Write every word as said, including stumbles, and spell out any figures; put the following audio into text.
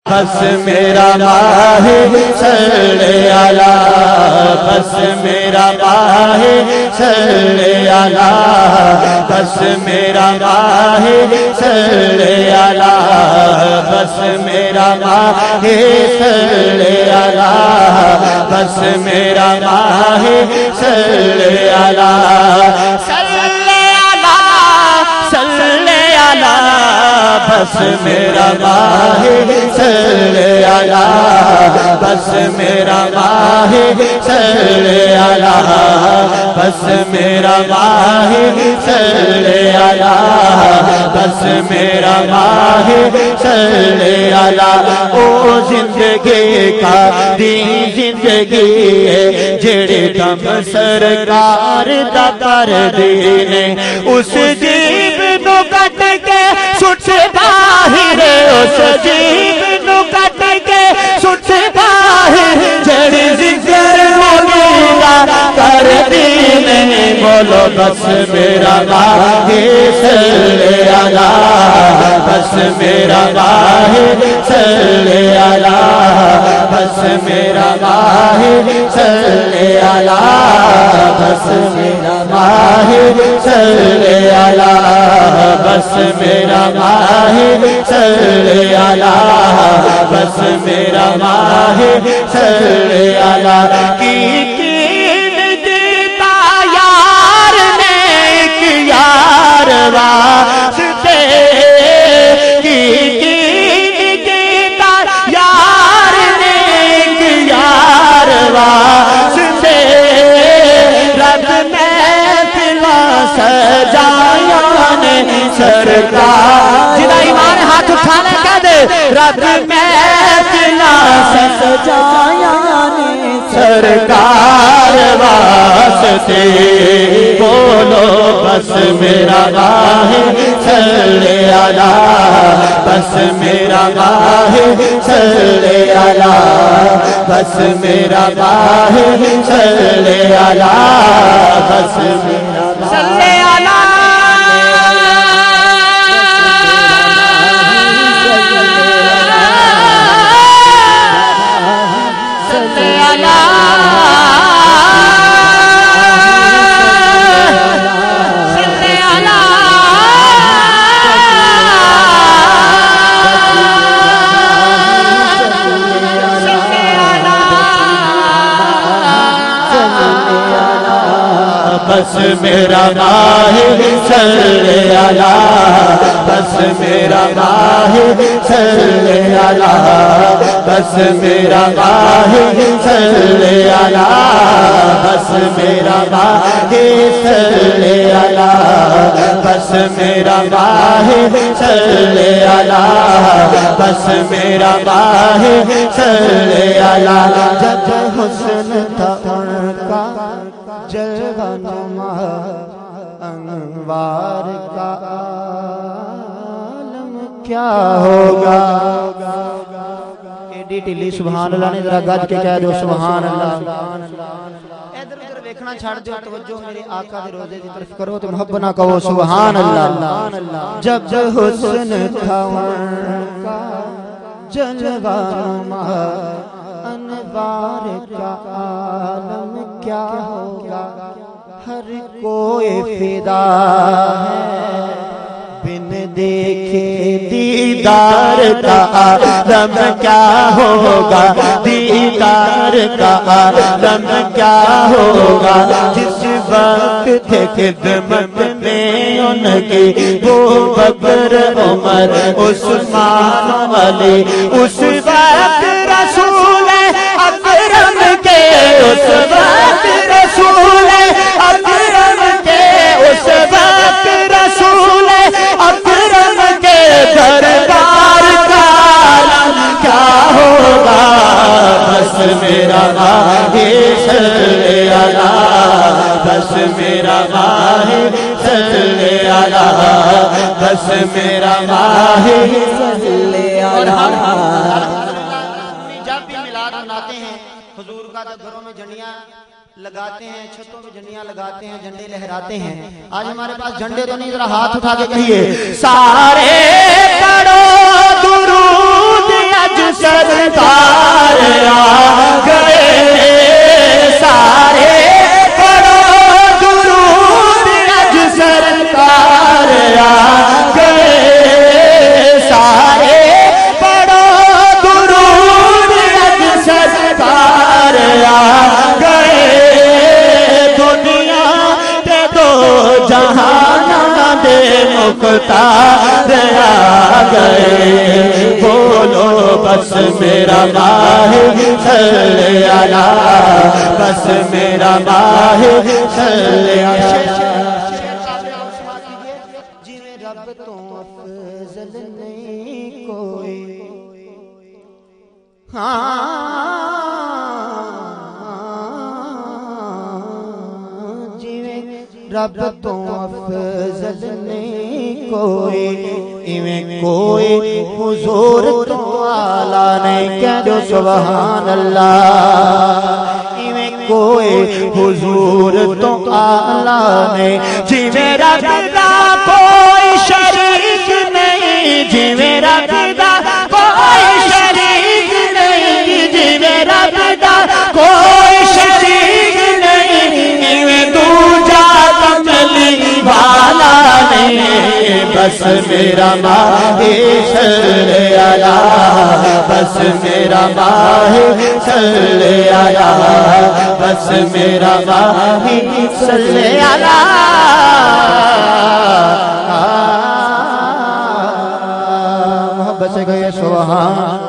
بس میرا ماہی صلی علی بس میرا ماہی صلی علی بس میرا ماہی صلی علی بس میرا ماہی صلی علی بس میرا ماہی صلی علی بس میرا ماہی صلی علی بس میرا ماہی صلی علی بس میرا ماہی صلی علی بس میرا ماہی صلی علی او زندگی کا دی زندگی ہے جڑے کم سرکار دا پر دینے اس جیب نو کٹ کے سٹ باہر اس جیب نو کٹ کے سٹ باہر جڑی ذکر مولا کر دینے بولو بس میرا ماہی صلی علی بس میرا ماہی صلی علی بس میرا ماہی صلی علی بس میرا ماہی صلی علی بس میرا ماہی صلی علی بس میرا ماہی صلی علی کی کین دیتا یار نے ایک یار واسطے کی کین دیتا یار نے ایک یار واسطے رب محفلاں سجایا نے سرکار جنہاں ایمان ہاتھ اٹھانے کہہ دے رب محفلاں سجایا نے سرکار واسطے بولو بس میرا ماہی صلی علی بس میرا ماہی صلی علی بس میرا ماہی صلی علی بس میرا صلی علی بس میرا ماہی صلی علی بس میرا ماہی صلی علی بس میرا ماہی صلی علی بس میرا ماہی صلی علی بس میرا ماہی صلی علی بس میرا ماہی صلی علی جب حسن تھا ان کا جلوہ نما انوار کا عالم کیا ہوگا ایڈی ٹلی سبحان اللہ نے ذرا گج کے کہہ دو سبحان اللہ ادھر ادھر دیکھنا چھاڑ دو توجہ میرے آقا کے روزے کی طرف کرو تو محبت نہ کہو سبحان اللہ جب حسن تھا ان کا جلوہ نما انوار کا عالم کیا ہوگا ہر کوئی فدا ہے بن دیکھے دیدار کا عالم کیا ہوگا دیدار کا عالم کیا ہوگا جس وقت تھے خدمت میں ان کی وہ بکر عمر عثمان علی اس وقت رسول اکرم کے اس وقت رسول اکرم کے اس وقت رسول اکرم کے دربار کا عالم کیا ہوگا بس میرا ماہی صلی علی بس میرا ماہی صلی علی بس میرا ماہی صلی علی مناتے ہیں حضور کا جب گھروں میں جھنڈیاں لگاتے ہیں چھتوں پہ جھنڈیاں لگاتے ہیں جھنڈے لہراتے ہیں آج ہمارے پاس جھنڈے تو نہیں ذرا ہاتھ اٹھا کے کہیے سارے پڑھو درود اج آ گئے، بولو بس میرا ماہی صلی اللہ، بس میرا ماہی صلی اللہ۔ جویں رب تو افضل نہیں کوئی، ہاں رب تو افضل نہیں کوئی، ایویں کوئی حضور تو آلہ نہیں، کہہ دو سبحان اللہ، ایویں کوئی حضور تو آلہ نہیں، جویں رب دا کوئی شریک نہیں، جویں رب دا کوئی شریک نہیں، جویں رب دا کوئی شریک نہیں، ایویں دوجا کملی والا نہیں، بس میرا ماہی صلی اللہ، بس میرا ماہی صلی اللہ، بس میرا ماہی صلی اللہ۔ محبت سے گئے سبحان